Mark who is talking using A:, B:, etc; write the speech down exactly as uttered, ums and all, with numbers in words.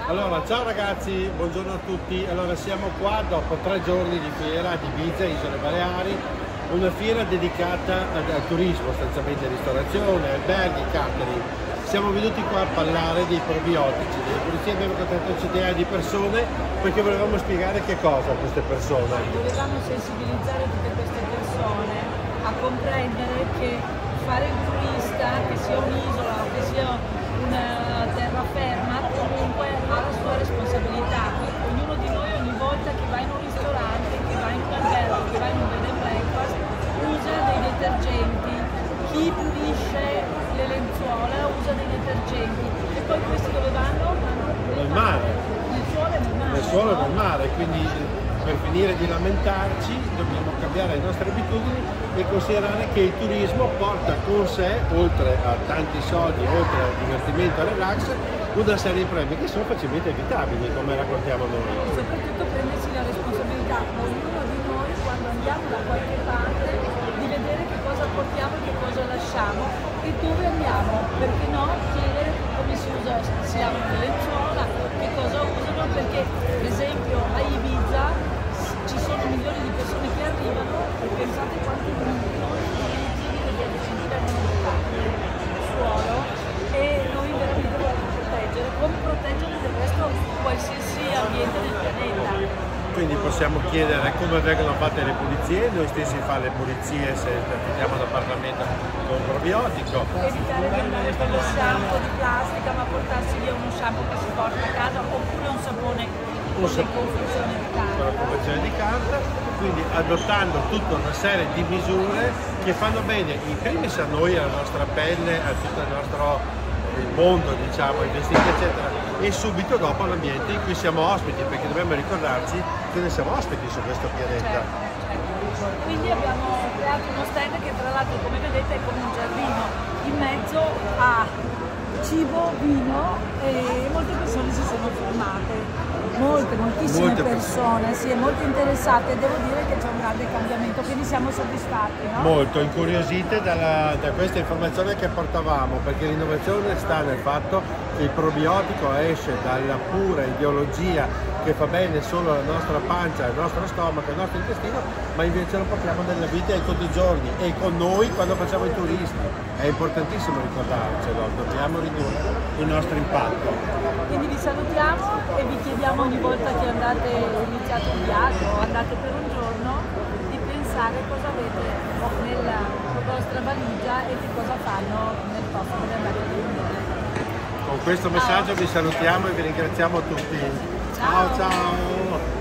A: Allora, ciao ragazzi, buongiorno a tutti. Allora, siamo qua dopo tre giorni di fiera ad Ibiza, Isole Baleari, una fiera dedicata al, al turismo, sostanzialmente ristorazione, alberghi, catering. Siamo venuti qua a parlare dei probiotici, delle pulizie, abbiamo contattato centinaia di persone perché volevamo spiegare che cosa a queste persone.
B: Volevamo sensibilizzare tutte queste persone a comprendere che fare il turista, che sia un'isola o che sia una terraferma, comunque ha la sua responsabilità. Ognuno di noi ogni volta che va in un ristorante, che va in un albergo, che va in un bed and breakfast, usa dei detergenti. Chi pulisce le lenzuola usa dei detergenti. E poi questi dove vanno?
A: Nel mare.
B: Nel suolo e nel mare.
A: Nel suolo e nel mare, quindi per finire di lamentarci dobbiamo cambiare le nostre abitudini e considerare che il turismo porta con sé, oltre a tanti soldi, oltre al divertimento e al relax, una serie di problemi che sono facilmente evitabili, come raccontiamo noi.
B: Soprattutto prendersi la responsabilità, ognuno di noi, quando andiamo da qualche parte, di vedere che cosa portiamo e che cosa lasciamo e dove andiamo, perché no chiedere come si usa, si lavano le lenzuola, che cosa usano, perché per esempio a Ibiza ci sono milioni di persone che arrivano e pensate quanti milioni di detergenti vengono buttati nel suolo e noi veramente dobbiamo proteggere, come proteggere del resto qualsiasi ambiente del pianeta.
A: Quindi possiamo chiedere come vengono fatte le pulizie, noi stessi fare le pulizie se affidiamo un appartamento con un probiotico.
B: Evitare di andare con lo shampoo di plastica, ma portarsi via uno shampoo che si porta a casa oppure un sapone con confezione di carta.
A: Con la confezione di carta, quindi adottando tutta una serie di misure che fanno bene in primis a noi, alla nostra pelle, a tutto il nostro mondo, diciamo, i vestiti eccetera, e subito dopo all'ambiente in cui siamo ospiti, perché dobbiamo ricordarci che noi siamo ospiti su questo pianeta.
B: Certo, certo. Quindi abbiamo creato uno stand che tra l'altro, come vedete, è come un giardino, in mezzo a cibo, vino, e molte persone si sono fermate. Molte, moltissime
A: Molte
B: persone, sì, molto interessate, devo dire che c'è un grande cambiamento, quindi siamo soddisfatti, no?
A: Molto incuriosite dalla, da questa informazione che portavamo, perché l'innovazione sta nel fatto che il probiotico esce dalla pura ideologia che fa bene solo alla nostra pancia, al nostro stomaco, al nostro intestino, ma invece lo portiamo nella vita di tutti i giorni e con noi quando facciamo i turisti. È importantissimo ricordarcelo, dobbiamo ridurre il nostro impatto.
B: Quindi vi salutiamo e vi chiediamo ogni volta che andate, iniziate un viaggio o andate per un giorno, di pensare cosa avete nella vostra valigia e che cosa fanno nel posto dove andate a dormire.
A: Con questo messaggio vi salutiamo e vi ringraziamo tutti. Ciao ciao!